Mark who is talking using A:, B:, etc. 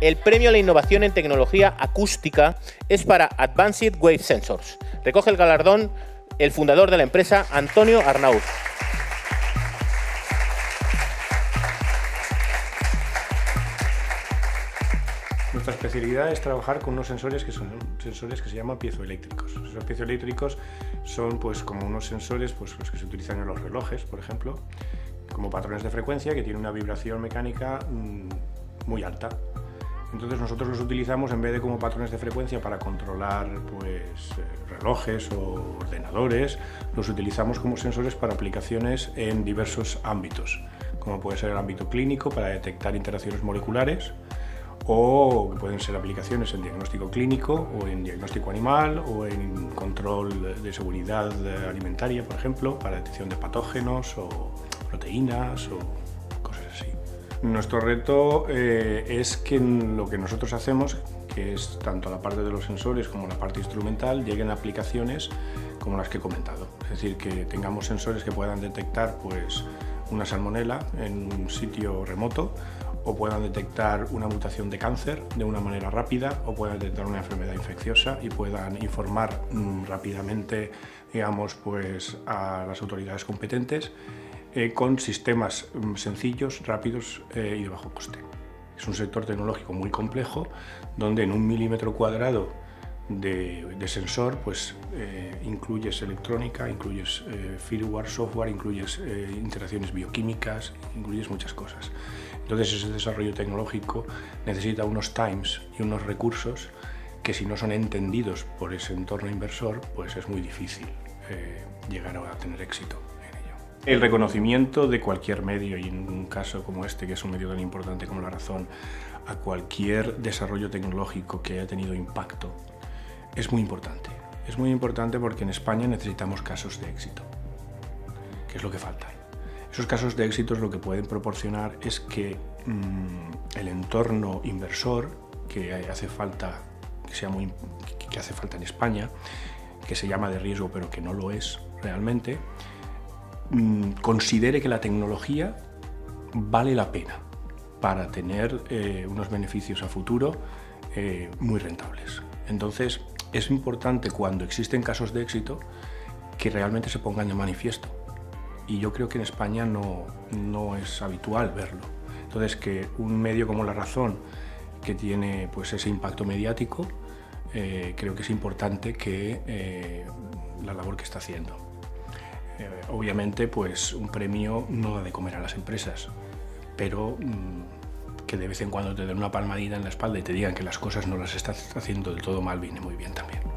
A: El premio a la innovación en tecnología acústica es para Advanced Wave Sensors. Recoge el galardón el fundador de la empresa, Antonio Arnaúz.
B: Nuestra especialidad es trabajar con unos sensores que son sensores que se llaman piezoeléctricos. Esos piezoeléctricos son pues como unos sensores pues, los que se utilizan en los relojes, por ejemplo, como patrones de frecuencia que tienen una vibración mecánica muy alta. Entonces nosotros los utilizamos en vez de como patrones de frecuencia para controlar pues, relojes o ordenadores, los utilizamos como sensores para aplicaciones en diversos ámbitos, como puede ser el ámbito clínico para detectar interacciones moleculares, o pueden ser aplicaciones en diagnóstico clínico o en diagnóstico animal o en control de seguridad alimentaria, por ejemplo, para detección de patógenos o proteínas o cosas así. Nuestro reto es que lo que nosotros hacemos, que es tanto la parte de los sensores como la parte instrumental, lleguen a aplicaciones como las que he comentado. Es decir, que tengamos sensores que puedan detectar pues, una salmonela en un sitio remoto, o puedan detectar una mutación de cáncer de una manera rápida, o puedan detectar una enfermedad infecciosa y puedan informar rápidamente, digamos, pues, a las autoridades competentes con sistemas sencillos, rápidos y de bajo coste. Es un sector tecnológico muy complejo, donde en 1 milímetro cuadrado de sensor pues, incluyes electrónica, incluyes firmware, software, incluyes interacciones bioquímicas, incluyes muchas cosas. Entonces ese desarrollo tecnológico necesita unos times y unos recursos que si no son entendidos por ese entorno inversor, pues es muy difícil llegar a tener éxito en ello. El reconocimiento de cualquier medio, y en un caso como este, que es un medio tan importante como La Razón, a cualquier desarrollo tecnológico que haya tenido impacto, es muy importante. Es muy importante porque en España necesitamos casos de éxito, que es lo que falta. Esos casos de éxito lo que pueden proporcionar es que el entorno inversor que hace falta, que hace falta en España, que se llama de riesgo pero que no lo es realmente, considere que la tecnología vale la pena para tener unos beneficios a futuro muy rentables. Entonces es importante cuando existen casos de éxito que realmente se pongan de manifiesto. Y yo creo que en España no es habitual verlo. Entonces, que un medio como La Razón, que tiene pues, ese impacto mediático, creo que es importante que la labor que está haciendo. Obviamente, pues, un premio no da de comer a las empresas, pero que de vez en cuando te den una palmadita en la espalda y te digan que las cosas no las estás haciendo del todo mal, viene muy bien también.